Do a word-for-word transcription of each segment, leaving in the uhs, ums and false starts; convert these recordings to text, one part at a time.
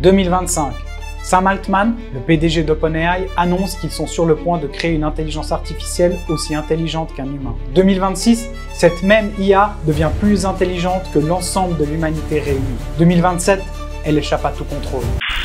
deux mille vingt-cinq. Sam Altman, le P D G d'OpenAI, annonce qu'ils sont sur le point de créer une intelligence artificielle aussi intelligente qu'un humain. deux mille vingt-six, cette même I A devient plus intelligente que l'ensemble de l'humanité réunie. deux mille vingt-sept, elle échappe à tout contrôle.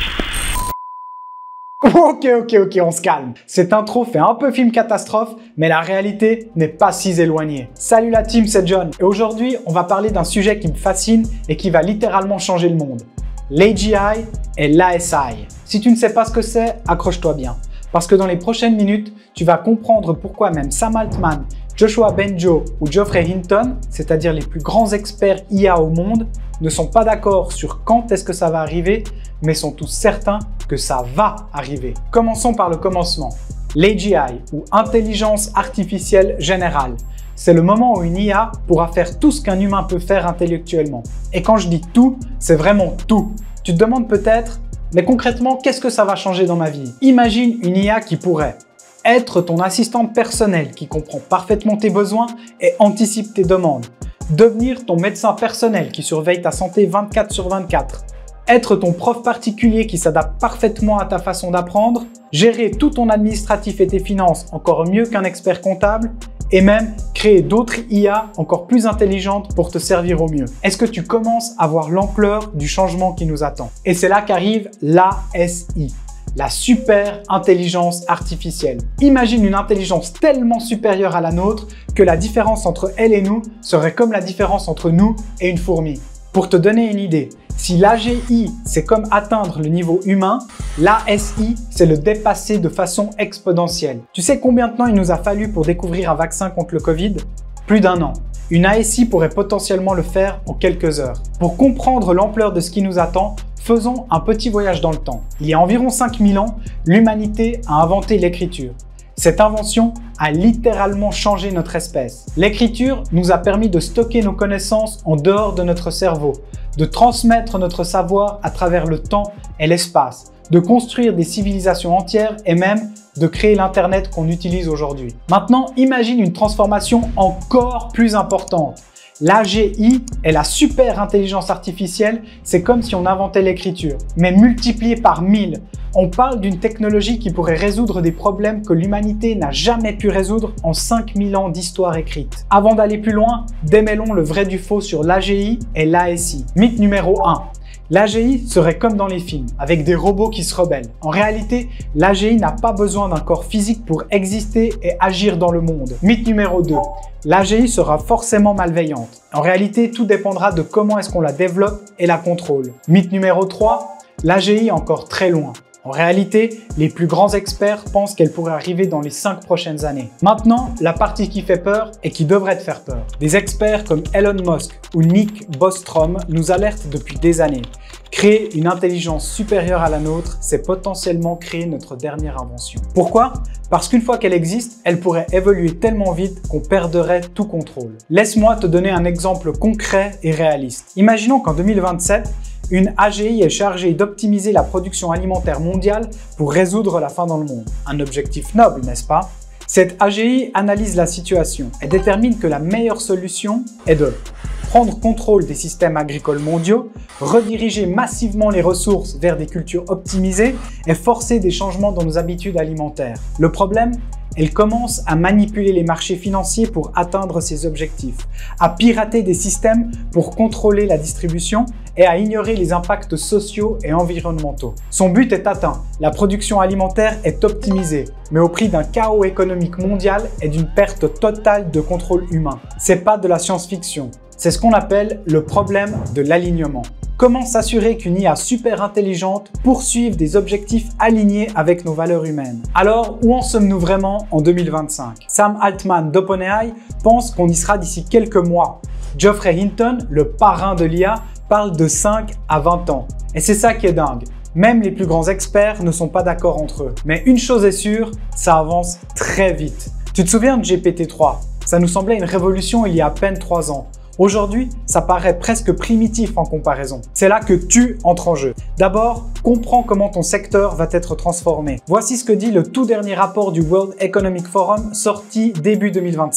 Ok, ok, ok, on se calme. Cette intro fait un peu film catastrophe, mais la réalité n'est pas si éloignée. Salut la team, c'est John. Et aujourd'hui, on va parler d'un sujet qui me fascine et qui va littéralement changer le monde. L'A G I et l'A S I. Si tu ne sais pas ce que c'est, accroche-toi bien. Parce que dans les prochaines minutes, tu vas comprendre pourquoi même Sam Altman, Joshua Bengio ou Geoffrey Hinton, c'est-à-dire les plus grands experts I A au monde, ne sont pas d'accord sur quand est-ce que ça va arriver, mais sont tous certains que ça va arriver. Commençons par le commencement. L'A G I ou intelligence artificielle générale. C'est le moment où une I A pourra faire tout ce qu'un humain peut faire intellectuellement. Et quand je dis tout, c'est vraiment tout. Tu te demandes peut-être, mais concrètement, qu'est-ce que ça va changer dans ma vie? Imagine une I A qui pourrait être ton assistante personnelle qui comprend parfaitement tes besoins et anticipe tes demandes. Devenir ton médecin personnel qui surveille ta santé vingt-quatre sur vingt-quatre. Être ton prof particulier qui s'adapte parfaitement à ta façon d'apprendre. Gérer tout ton administratif et tes finances encore mieux qu'un expert comptable. Et même créer d'autres I A encore plus intelligentes pour te servir au mieux. Est-ce que tu commences à voir l'ampleur du changement qui nous attend? Et c'est là qu'arrive l'A S I, la super intelligence artificielle. Imagine une intelligence tellement supérieure à la nôtre que la différence entre elle et nous serait comme la différence entre nous et une fourmi. Pour te donner une idée, si l'A G I c'est comme atteindre le niveau humain, l'A S I c'est le dépasser de façon exponentielle. Tu sais combien de temps il nous a fallu pour découvrir un vaccin contre le Covid? Plus d'un an. Une A S I pourrait potentiellement le faire en quelques heures. Pour comprendre l'ampleur de ce qui nous attend, faisons un petit voyage dans le temps. Il y a environ cinq mille ans, l'humanité a inventé l'écriture. Cette invention a littéralement changé notre espèce. L'écriture nous a permis de stocker nos connaissances en dehors de notre cerveau, de transmettre notre savoir à travers le temps et l'espace, de construire des civilisations entières et même de créer l'Internet qu'on utilise aujourd'hui. Maintenant, imagine une transformation encore plus importante. L'A G I et la super intelligence artificielle, c'est comme si on inventait l'écriture, mais multiplié par mille. On parle d'une technologie qui pourrait résoudre des problèmes que l'humanité n'a jamais pu résoudre en cinq mille ans d'histoire écrite. Avant d'aller plus loin, démêlons le vrai du faux sur l'A G I et l'A S I. Mythe numéro un. L'A G I serait comme dans les films, avec des robots qui se rebellent. En réalité, l'A G I n'a pas besoin d'un corps physique pour exister et agir dans le monde. Mythe numéro deux. L'A G I sera forcément malveillante. En réalité, tout dépendra de comment est-ce qu'on la développe et la contrôle. Mythe numéro trois. L'A G I est encore très loin. En réalité, les plus grands experts pensent qu'elle pourrait arriver dans les cinq prochaines années. Maintenant, la partie qui fait peur et qui devrait te faire peur. Des experts comme Elon Musk ou Nick Bostrom nous alertent depuis des années. Créer une intelligence supérieure à la nôtre, c'est potentiellement créer notre dernière invention. Pourquoi? Parce qu'une fois qu'elle existe, elle pourrait évoluer tellement vite qu'on perdrait tout contrôle. Laisse-moi te donner un exemple concret et réaliste. Imaginons qu'en deux mille vingt-sept, une A G I est chargée d'optimiser la production alimentaire mondiale pour résoudre la faim dans le monde. Un objectif noble, n'est-ce pas? Cette A G I analyse la situation et détermine que la meilleure solution est de prendre contrôle des systèmes agricoles mondiaux, rediriger massivement les ressources vers des cultures optimisées et forcer des changements dans nos habitudes alimentaires. Le problème? Elle commence à manipuler les marchés financiers pour atteindre ses objectifs, à pirater des systèmes pour contrôler la distribution et à ignorer les impacts sociaux et environnementaux. Son but est atteint, la production alimentaire est optimisée, mais au prix d'un chaos économique mondial et d'une perte totale de contrôle humain. C'est pas de la science-fiction, c'est ce qu'on appelle le problème de l'alignement. Comment s'assurer qu'une I A super intelligente poursuive des objectifs alignés avec nos valeurs humaines? Alors, où en sommes-nous vraiment en deux mille vingt-cinq? Sam Altman d'OpenAI pense qu'on y sera d'ici quelques mois. Geoffrey Hinton, le parrain de l'I A, parle de cinq à vingt ans. Et c'est ça qui est dingue. Même les plus grands experts ne sont pas d'accord entre eux. Mais une chose est sûre, ça avance très vite. Tu te souviens de G P T trois? Ça nous semblait une révolution il y a à peine trois ans. Aujourd'hui, ça paraît presque primitif en comparaison. C'est là que tu entres en jeu. D'abord, comprends comment ton secteur va être transformé. Voici ce que dit le tout dernier rapport du World Economic Forum sorti début deux mille vingt-cinq.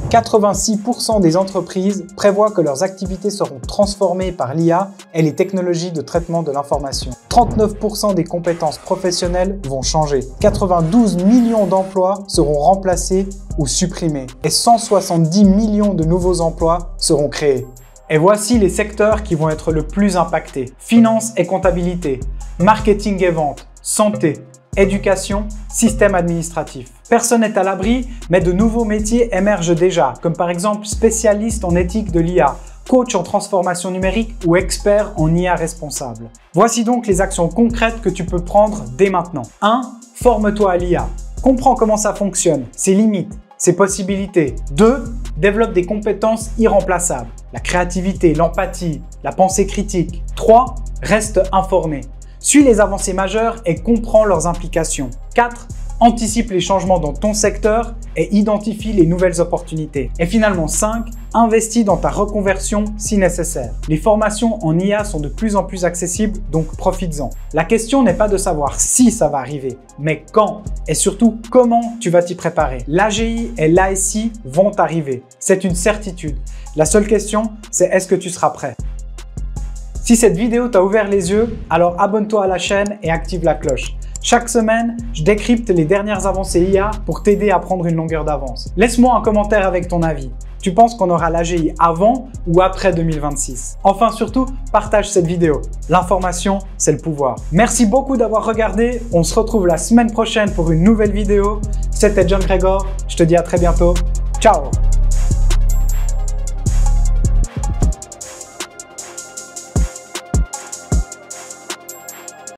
quatre-vingt-six pour cent des entreprises prévoient que leurs activités seront transformées par l'I A et les technologies de traitement de l'information. trente-neuf pour cent des compétences professionnelles vont changer. quatre-vingt-douze millions d'emplois seront remplacés ou supprimés. Et cent soixante-dix millions de nouveaux emplois seront créés. Et voici les secteurs qui vont être le plus impactés. Finance et comptabilité, marketing et vente, santé, éducation, système administratif. Personne n'est à l'abri, mais de nouveaux métiers émergent déjà, comme par exemple spécialiste en éthique de l'I A, coach en transformation numérique ou expert en I A responsable. Voici donc les actions concrètes que tu peux prendre dès maintenant. un. Forme-toi à l'I A. Comprends comment ça fonctionne, ses limites, ses possibilités. deux. Développe des compétences irremplaçables. La créativité, l'empathie, la pensée critique. trois. Reste informé. Suis les avancées majeures et comprends leurs implications. quatre. Anticipe les changements dans ton secteur et identifie les nouvelles opportunités. Et finalement cinq. Investis dans ta reconversion si nécessaire. Les formations en I A sont de plus en plus accessibles, donc profites-en. La question n'est pas de savoir si ça va arriver, mais quand et surtout comment tu vas t'y préparer. L'A G I et l'A S I vont arriver, c'est une certitude. La seule question, c'est est-ce que tu seras prêt? Si cette vidéo t'a ouvert les yeux, alors abonne-toi à la chaîne et active la cloche. Chaque semaine, je décrypte les dernières avancées I A pour t'aider à prendre une longueur d'avance. Laisse-moi un commentaire avec ton avis. Tu penses qu'on aura l'A G I avant ou après deux mille vingt-six? Enfin surtout, partage cette vidéo. L'information, c'est le pouvoir. Merci beaucoup d'avoir regardé. On se retrouve la semaine prochaine pour une nouvelle vidéo. C'était John Gregor. Je te dis à très bientôt. Ciao!